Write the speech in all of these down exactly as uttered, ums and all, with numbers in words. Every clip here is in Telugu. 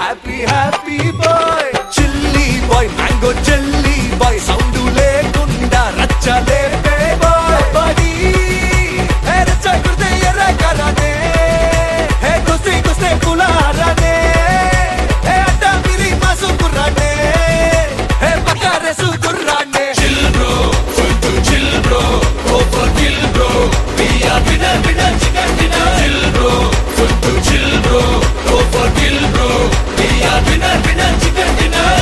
happy happy boy chilly boy mango jelly boy sound లేకుండా రచ్చలే బాయ్ బడి హే రచ్చ కుర్తే ఎర్ర కరానే హే కుస్తే కుస్తే కులారానే హే అడ్డా మిరి మాసు కుర్రానే హే పకారే సు కుర్రానే chill bro full to chill bro go for kill bro we are winner winner chicken dinner chill bro full to chill bro go for kill bro we are winner winner chicken dinner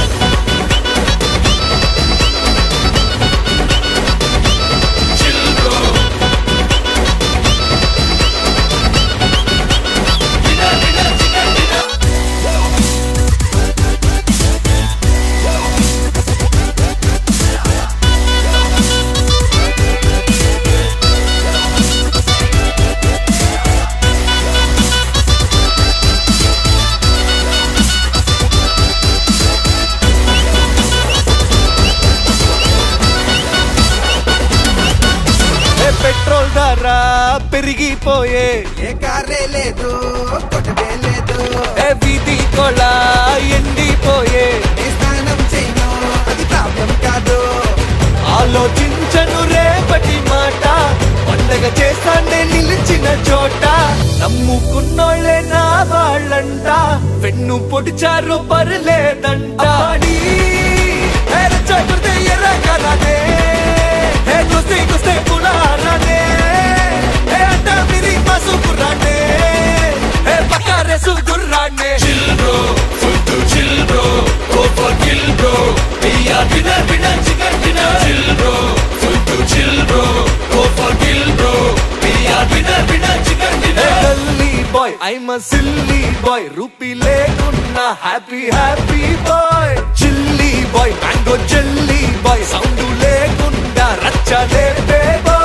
petrol ధర పెరిగిపోయే ఏ కారే లేదు కొట్టడే లేదు ఏ వీధి కొళ ఎండిపోయే ఏ స్నానం చేయను అది ప్రాబ్లం కాదు ఆలోచించను రేపటి మాట పండగ చేస్తానే నిలిచిన చోట నమ్ముకున్నోళ్ళే నా వాళ్ళంట వెన్ను పొడిచారు పర్లేదంట ఎర్ర కరానే హే కుస్తే కుస్తే పులారానే హే అడ్డా మిరి మాసు కుర్రానే హే పకారే సు గుర్రానే chill bro full to chill bro go for kill bro we are winner winner chicken dinner chill bro full to chill bro go for kill bro we are winner winner chicken dinner gully boy I'm a silly boy rupee లేకున్నా happy happy boy chilly boy mango jelly boy sound లేకుండా రచ్చలే బాయ్